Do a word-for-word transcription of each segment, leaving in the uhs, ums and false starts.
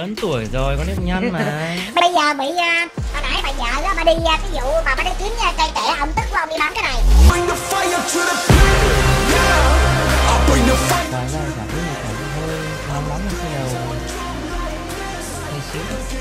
lớn tuổi rồi, có nếp nhăn mà. Bây giờ bị uh, hồi nãy bà vợ đó, bà đi uh, cái vụ mà bà đi kiếm uh, cây tẻ, ông tức của ông đi bán cái này. Cái này cảm thấy là cảm thấy hơi nóng lắm cái đầu. Hơi xíu.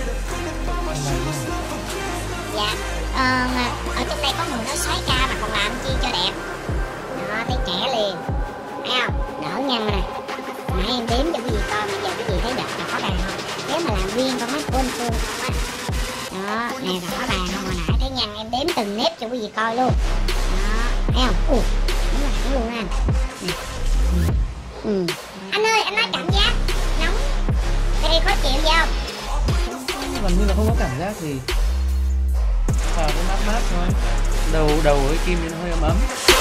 Dạ, ờ, ở trong đây có người nói xoái ca mà còn làm chi cho đẹp. Đó, thấy trẻ liền. Thấy không? Đỡ nhăn này. Nãy em đếm cho cái gì coi, bây giờ cái gì thấy đẹp là có bàn không? Nếu mà làm riêng con mắt của anh Phương không á. Đó, nè rõ ràng không, hồi nãy thấy nhăn em đếm từng nếp cho quý vị coi luôn. Đó, thấy không? Ui, đúng là hẳn luôn anh. Ừ. Ừ. Anh ơi, anh nói cảm giác nóng thì khó chịu gì không? Gần như là không có cảm giác gì. Vào cái mát mát thôi. Đầu đầu với kim thì nó hơi ấm ấm.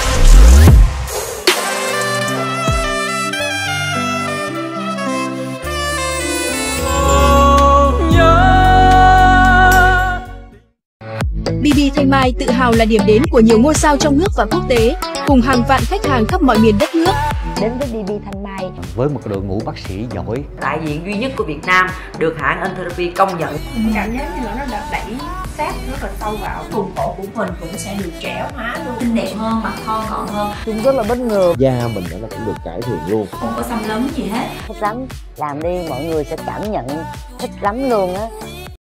bê bê Thanh Mai tự hào là điểm đến của nhiều ngôi sao trong nước và quốc tế, cùng hàng vạn khách hàng khắp mọi miền đất nước. Đến với bê bê Thanh Mai với một đội ngũ bác sĩ giỏi, đại diện duy nhất của Việt Nam được hãng Antherapy công nhận. Cảm giác như là nó đã đẩy sát rất là sâu vào vùng cổ của mình, cũng sẽ được trẻ hóa luôn, xinh đẹp hơn, mặt thon gọn hơn. Chúng rất là bất ngờ, da mình nó cũng được cải thiện luôn, không có xăm lấn gì hết. thích lắm, làm đi mọi người sẽ cảm nhận thích lắm luôn á.